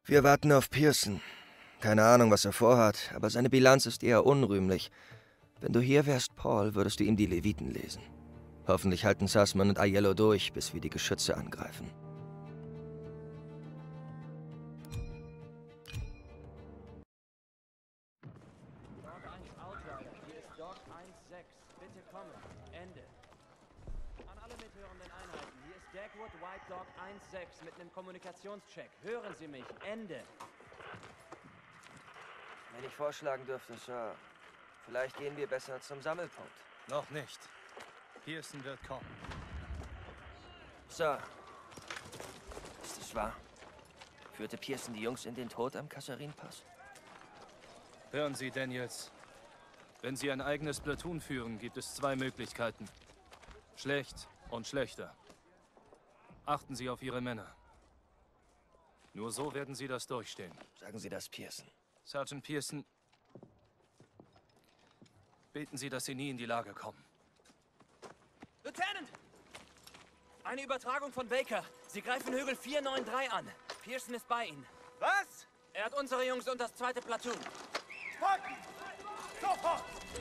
Wir warten auf Pearson. Keine Ahnung, was er vorhat, aber seine Bilanz ist eher unrühmlich. Wenn du hier wärst, Paul, würdest du ihm die Leviten lesen. Hoffentlich halten Sussman und Aiello durch, bis wir die Geschütze angreifen. Bitte kommen. Ende. An alle mithörenden Einheiten, hier ist Dagwood White Dog 1-6 mit einem Kommunikationscheck. Hören Sie mich. Ende. Wenn ich vorschlagen dürfte, Sir, vielleicht gehen wir besser zum Sammelpunkt. Noch nicht. Pearson wird kommen. Sir, ist es wahr? Führte Pearson die Jungs in den Tod am Kasserin-Pass? Hören Sie, Daniels. Wenn Sie ein eigenes Platoon führen, gibt es zwei Möglichkeiten. Schlecht und schlechter. Achten Sie auf Ihre Männer. Nur so werden Sie das durchstehen. Sagen Sie das Pearson. Sergeant Pearson, beten Sie, dass Sie nie in die Lage kommen. Lieutenant! Eine Übertragung von Baker. Sie greifen Hügel 493 an. Pearson ist bei Ihnen. Was? Er hat unsere Jungs und das zweite Platoon. Folgen! Sofort!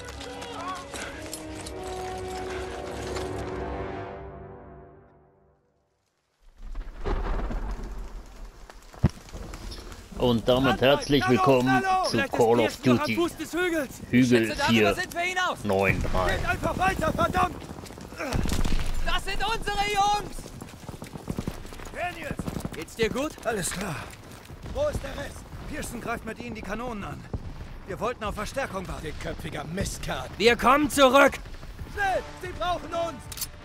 Und damit herzlich willkommen zu Call of Duty Hügel 493. Geht einfach weiter, verdammt! Das sind unsere Jungs! Daniels! Geht's dir gut? Alles klar. Wo ist der Rest? Pearson greift mit ihnen die Kanonen an. Wir wollten auf Verstärkung warten. Dickköpfiger Mistkerl. Wir kommen zurück! Schnell! Sie brauchen uns!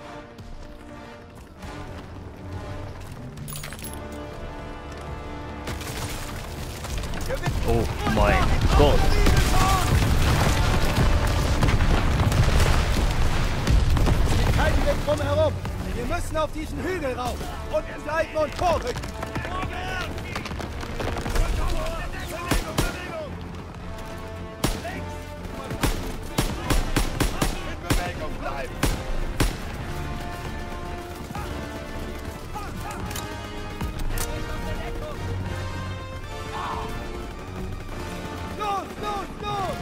Oh mein Gott. Keinen Weg drumherum. Wir müssen auf diesen Hügel rauf und bleiben und vorrücken. In Bewegung bleiben. Los, los, los!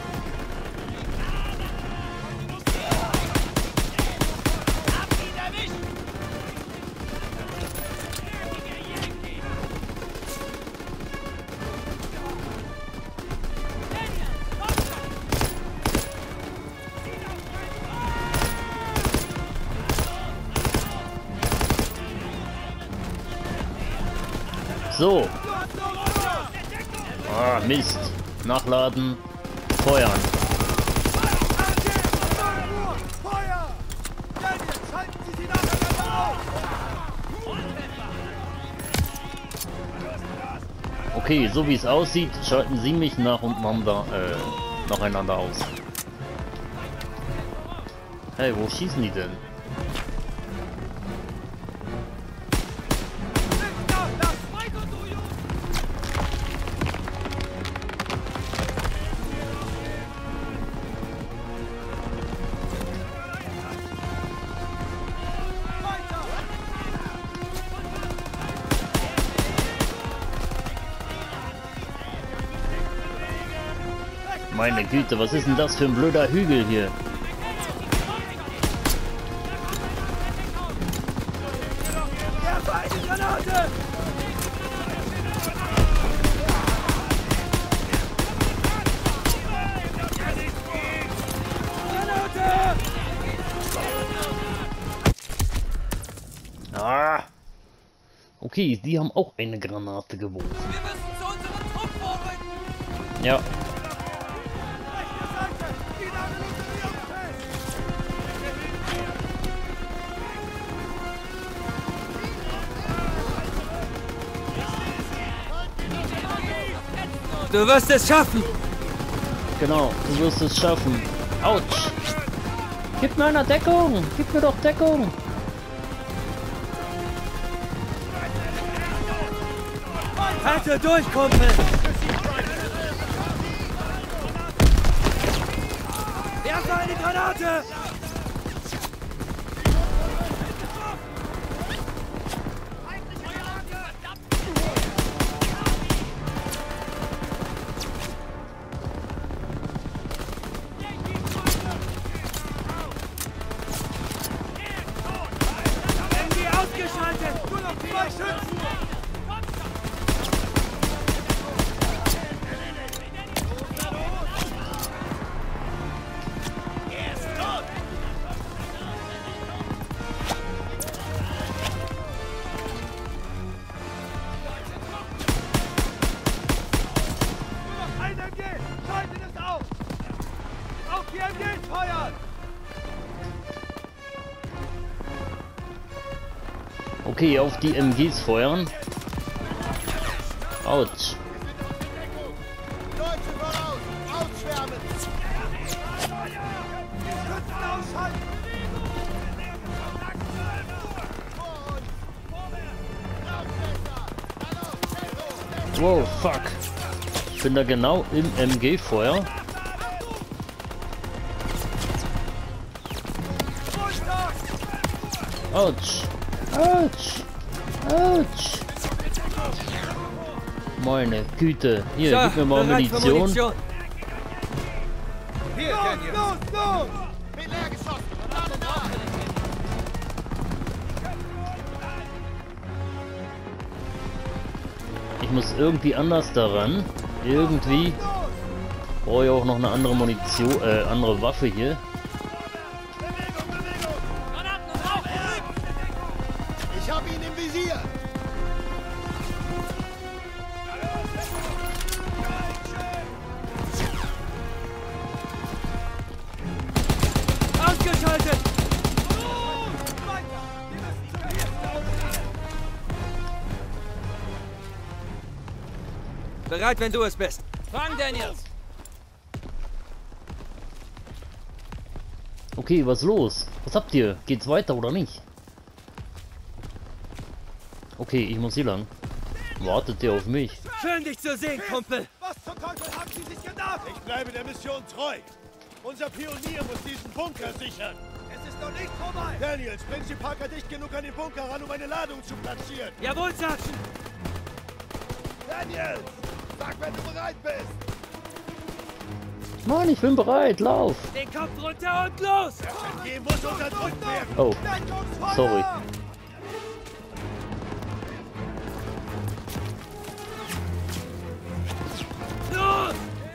So. Ah, Mist. Nachladen. Feuern. Feuer! Daniel, schalten Sie sie nacheinander auf! Okay, so wie es aussieht, schalten Sie mich nacheinander aus. Hey, wo schießen die denn? Meine Güte, was ist denn das für ein blöder Hügel hier? Werfe eine Granate! Granate! Ah! Okay, die haben auch eine Granate geworfen. Wir müssen zu unserem Trupp vorrücken! Ja. Rechte Seite! Die Nadelung fest! Du wirst es schaffen! Genau, du wirst es schaffen. Autsch! Gib mir einer Deckung! Gib mir doch Deckung! Halte durch, Kumpel! Werfe eine Granate! MGs feuern! Okay, auf die MGs feuern. Autsch. Deutsche voraus! Ausschwärmen! Schützen ausschalten! Wow, fuck. Ich bin da genau im MG-Feuer. Autsch. Autsch. Autsch. Meine Güte. Hier, gib mir mal Munition. Hier, los, los, los! Bin leer geschossen! Gerade nach! Ich muss irgendwie anders daran. Irgendwie brauche ich auch noch eine andere Munition, andere Waffe hier. Ich habe ihn im Visier! Ausgeschaltet! Bereit, wenn du es bist. Fang, Daniels! Okay, was ist los? Was habt ihr? Geht's weiter oder nicht? Okay, ich muss hier lang. Wartet ihr auf mich? Schön, dich zu sehen, Kumpel. Was zum Teufel haben Sie sich gedacht? Ich bleibe der Mission treu. Unser Pionier muss diesen Bunker sichern. Es ist noch nicht vorbei. Daniels, bringen Sie Parker dicht genug an den Bunker ran, um eine Ladung zu platzieren. Jawohl, Sergeant. Daniels, sag, wenn du bereit bist. Mann, ich bin bereit, lauf! Den Kopf runter und los. Das MG muss unterdrückt werden. Oh, sorry. Los!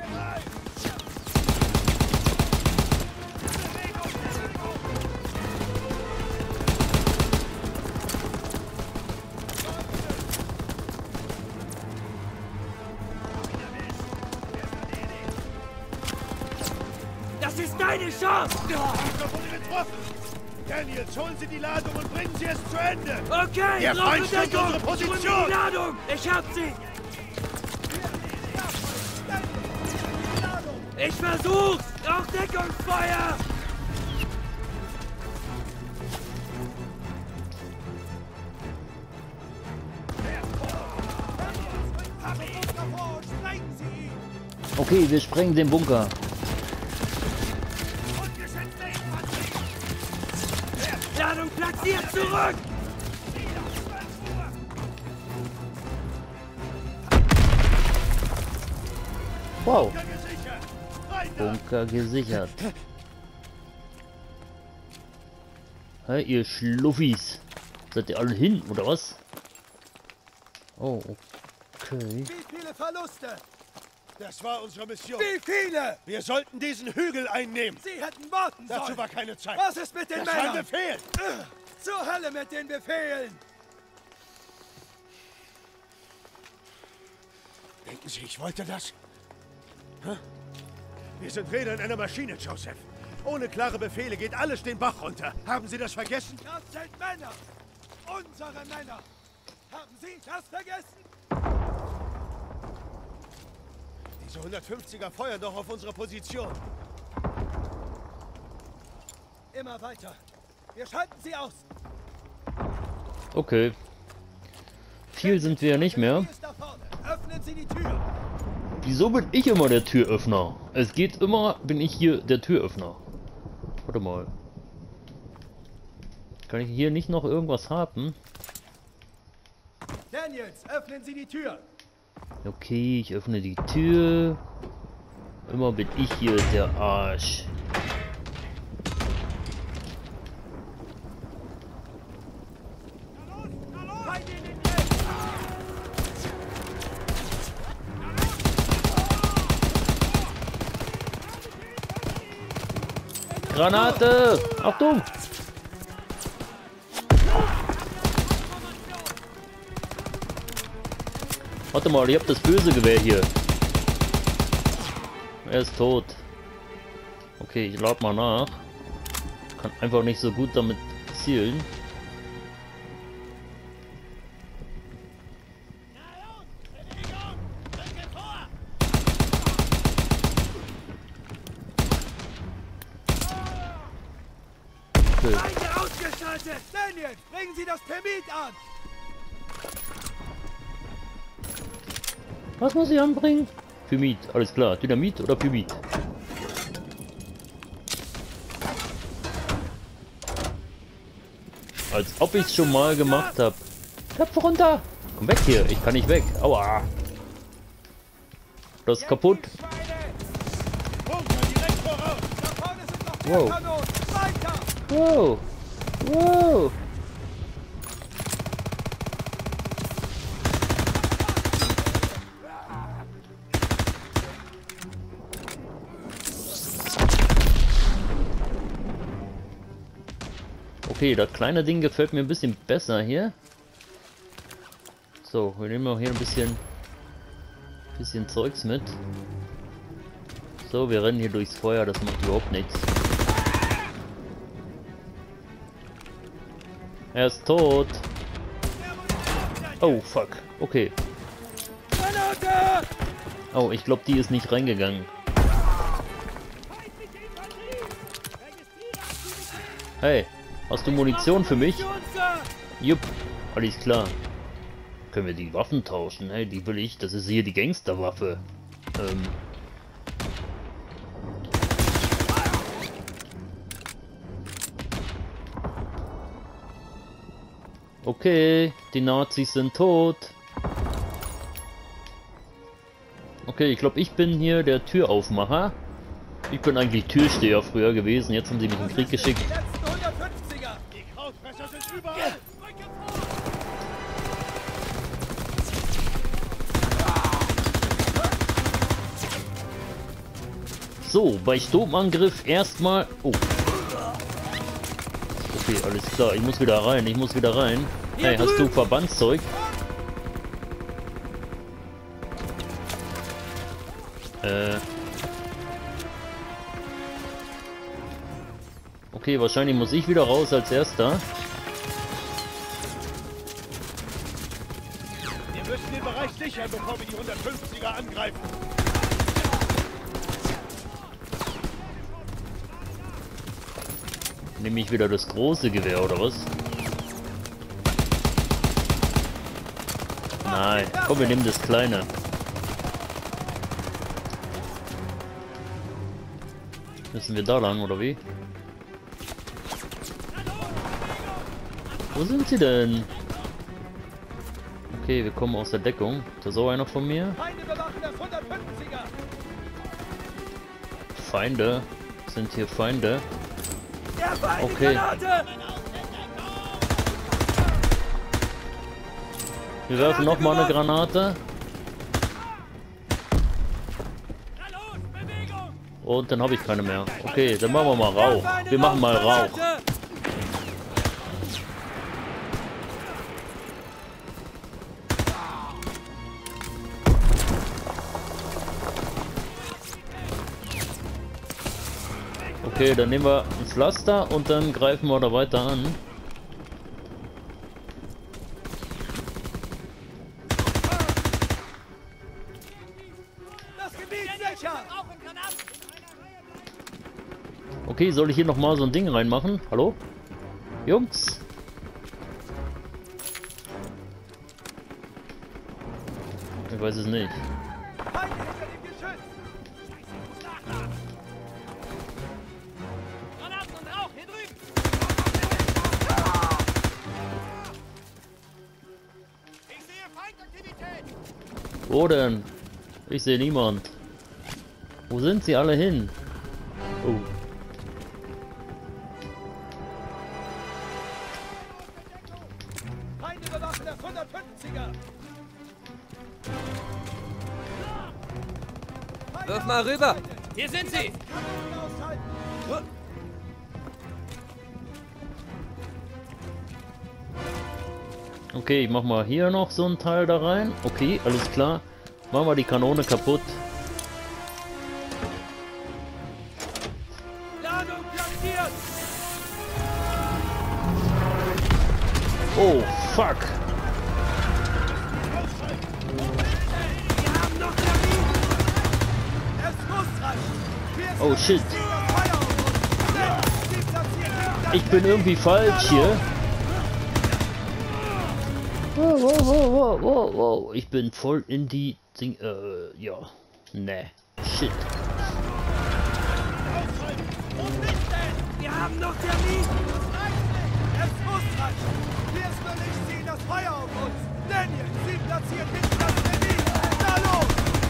Das ist deine Chance! Ich wurde getroffen. Daniels, holen Sie die Ladung und bringen Sie es zu Ende. Okay, Der brauche Feind stürmt Deckung. unsere Position. Hol mir die Ladung. Ich hab sie. Ich versuch's. Auch Deckungsfeuer. Okay, wir sprengen den Bunker. Ladung platziert, zurück. Wow, Gesichert. Rein da. Bunker gesichert. Hey, ihr Schluffis. Seid ihr alle hin, oder was? Oh, okay. Wie viele Verluste? Das war unsere Mission. Wie viele? Wir sollten diesen Hügel einnehmen. Sie hätten warten sollen. Dazu war keine Zeit. Was ist mit den Männern? Das war ein Befehl. Zur Hölle mit den Befehlen. Denken Sie, ich wollte das? Hä? Wir sind Räder in einer Maschine, Joseph. Ohne klare Befehle geht alles den Bach runter. Haben Sie das vergessen? Das sind Männer. Unsere Männer. Haben Sie das vergessen? Diese 150er feuern doch auf unsere Position. Immer weiter. Wir schalten sie aus. Okay. Viel sind wir ja nicht mehr. Öffnen Sie die Tür. Wieso bin ich immer der Türöffner? Es geht immer, bin ich hier der Türöffner. Warte mal. Kann ich hier nicht noch irgendwas haben? Daniels, öffnen Sie die Tür. Okay, ich öffne die Tür. Immer bin ich hier der Arsch. Granate! Achtung! Warte mal, ich hab das böse Gewehr hier. Er ist tot. Okay, ich lade mal nach. Kann einfach nicht so gut damit zielen. Okay. Ausgeschaltet! Daniel, bringen Sie das Permit an! Was muss ich anbringen? Pymit, alles klar. Dynamit oder Pymit? Als ob ich es schon mal gemacht habe. Köpfe runter! Komm weg hier, ich kann nicht weg. Aua! Das ist kaputt. Wow. Wow. Wow. Okay, das kleine Ding gefällt mir ein bisschen besser hier. So, wir nehmen auch hier ein bisschen Zeugs mit. So, wir rennen hier durchs Feuer, das macht überhaupt nichts. Er ist tot. Oh, fuck. Okay. Oh, ich glaube, die ist nicht reingegangen. Hey, hast du Munition für mich? Jupp, alles klar. Können wir die Waffen tauschen? Hey, die will ich. Das ist hier die Gangsterwaffe. Okay, die Nazis sind tot. Okay, ich glaube, ich bin hier der Türaufmacher. Ich bin eigentlich Türsteher früher gewesen. Jetzt haben sie mich in den Krieg geschickt. So, bei Sturmangriff erstmal... Oh. Okay, alles klar. Ich muss wieder rein. Hey, hast du Verbandszeug? Okay, wahrscheinlich muss ich wieder raus als Erster. Wir müssen den Bereich sichern, bevor wir die 150er angreifen. Nehme ich wieder das große Gewehr, oder was? Nein, komm, wir nehmen das kleine. Müssen wir da lang, oder wie? Wo sind sie denn? Okay, wir kommen aus der Deckung. Da ist auch einer von mir. Feinde? Sind hier Feinde? Okay. Wir werfen noch mal eine Granate. Und dann habe ich keine mehr. Okay, dann machen wir mal Rauch. Wir machen mal Rauch. Okay, dann nehmen wir ein Pflaster und dann greifen wir da weiter an. Okay, soll ich hier noch mal so ein Ding reinmachen? Hallo? Jungs? Ich weiß es nicht. Wo denn? Ich sehe niemand. Wo sind sie alle hin? Oh. Feinde bewachen das 150er. Wirf mal rüber! Hier sind sie! Okay, ich mach mal hier noch so ein Teil da rein. Okay, alles klar. Machen wir die Kanone kaputt. Oh, fuck. Oh, shit. Ich bin irgendwie falsch hier. Wow, wow, wow, wow, wow, wow. Ich bin voll in die Ding... ja. Ne. Shit. Wir haben noch Termin! Es muss reichen! Wir sollen nicht sehen das Feuer auf uns! Daniel, Sie platziert hinten das Termin! Na los!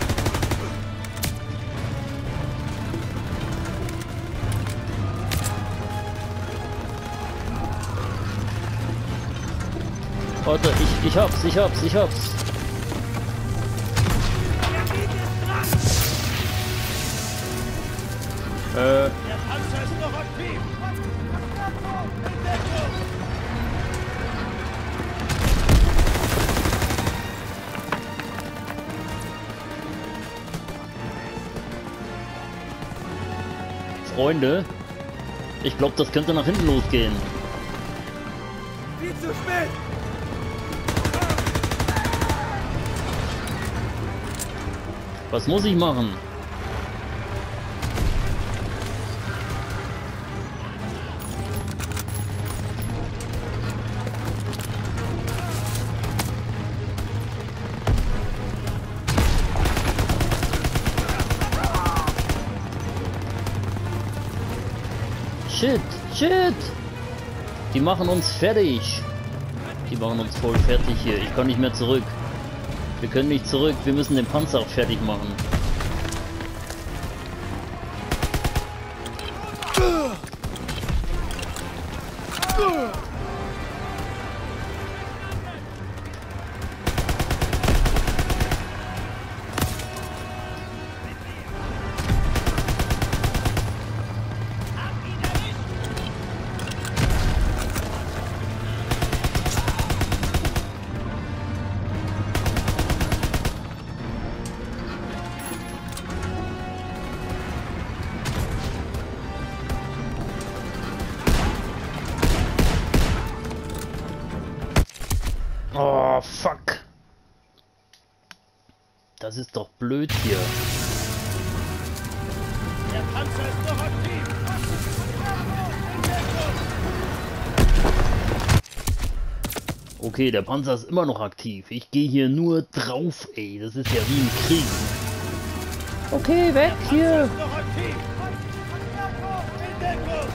Warte, ich hab's. Der Panzer ist noch aktiv! Freunde, ich glaube, das könnte nach hinten losgehen. Viel zu spät! Was muss ich machen? Shit! Die machen uns fertig. Die machen uns voll fertig hier. Ich kann nicht mehr zurück. Wir können nicht zurück. Wir müssen den Panzer auch fertig machen. Oh, fuck. Das ist doch blöd hier. Der Panzer ist noch aktiv! Okay, der Panzer ist immer noch aktiv. Ich gehe hier nur drauf, ey. Das ist ja wie im Krieg. Okay, weg hier. Noch aktiv! In Deckung!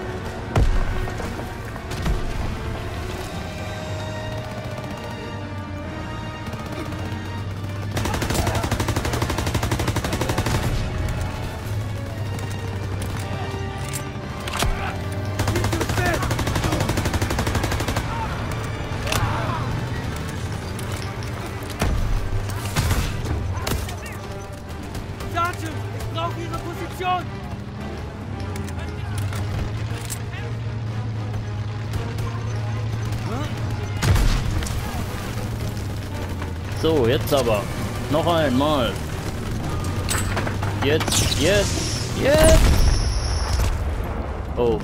Sergeant, ich brauche Ihre Position! So, jetzt aber. Noch einmal. Jetzt. Oh.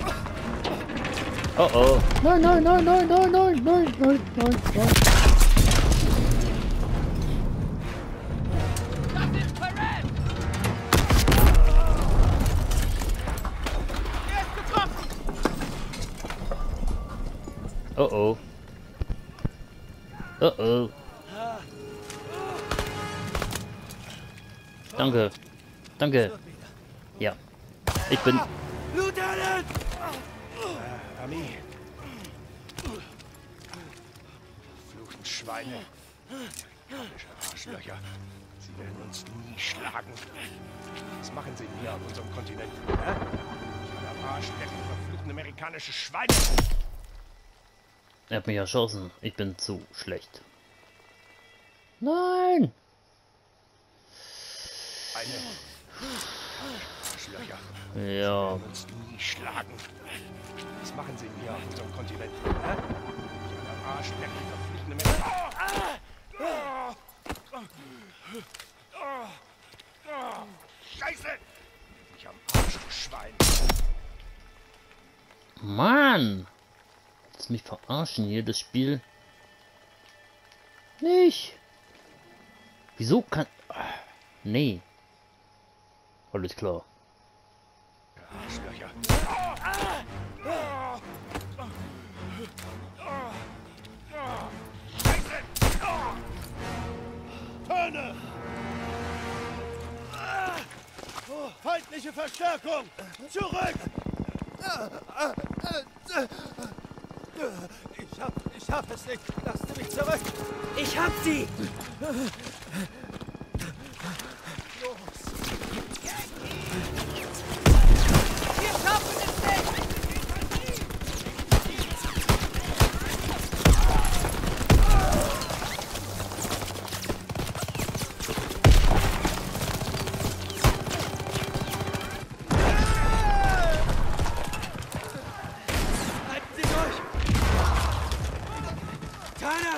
Oh oh. Nein. Oh oh. Oh oh. Danke. Ja. Ich bin... Lieutenant! Armee. Fluchen Schweine. Amerikanische Arschlöcher. Sie werden uns nie schlagen. Was machen sie hier auf unserem Kontinent? Am Arsch lecken verfluchten amerikanische Schweine. Er hat mich erschossen. Ich bin zu schlecht. Nein! Arschlöcher. Ja. Uns nie schlagen. Was machen sie hier auf unserem Kontinent? Am Arsch lecken verfluchten Scheiße! Mich am Arsch Schwein! Mann! Willst mich verarschen hier, das Spiel? Nicht! Wieso kann... Nee. Alles klar. Arschlöcher. Töne! Feindliche Verstärkung! Zurück! Ich hab es nicht. Lasst mich zurück. Ich hab sie! Wir schaffen es nicht! Halten Sie durch! Keiner!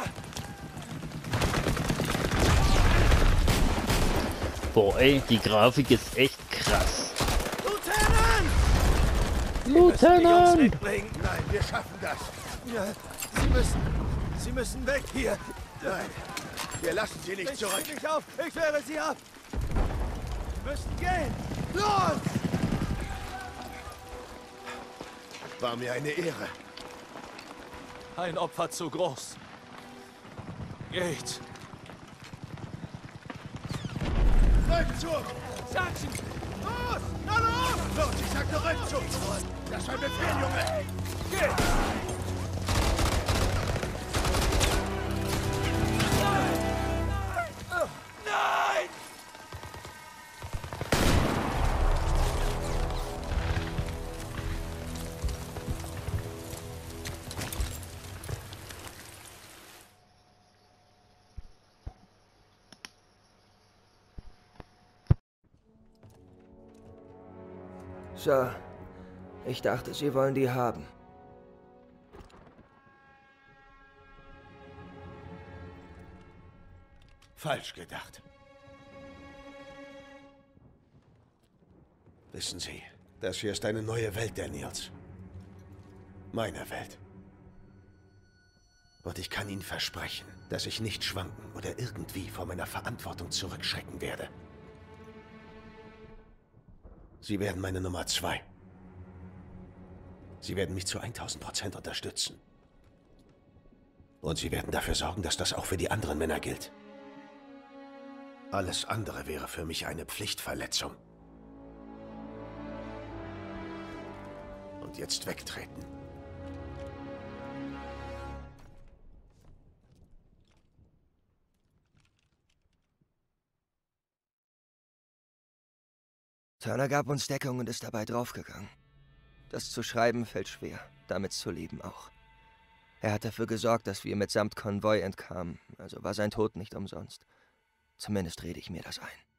Boah, ey, die Grafik ist echt krass. Lieutenant! Lieutenant! Wegbringen. Nein, wir schaffen das. Ja, Sie müssen weg hier. Nein, wir lassen Sie nicht zurück. Ich mich auf. Ich wehre Sie ab. Sie müssen gehen. Los! War mir eine Ehre. Ein Opfer zu groß. Geht. Rückzug! Sergeant! Los! Na los! Los, ich sagte Rückzug! Das war ein Befehl, Junge! Geh! Nein! So, ich dachte, Sie wollen die haben. Falsch gedacht. Wissen Sie, das hier ist eine neue Welt, Daniels. Meine Welt. Und ich kann Ihnen versprechen, dass ich nicht schwanken oder irgendwie vor meiner Verantwortung zurückschrecken werde. Sie werden meine Nummer 2. Sie werden mich zu 1000% unterstützen. Und Sie werden dafür sorgen, dass das auch für die anderen Männer gilt. Alles andere wäre für mich eine Pflichtverletzung. Und jetzt wegtreten. Turner gab uns Deckung und ist dabei draufgegangen. Das zu schreiben fällt schwer, damit zu leben auch. Er hat dafür gesorgt, dass wir mitsamt Konvoi entkamen, also war sein Tod nicht umsonst. Zumindest rede ich mir das ein.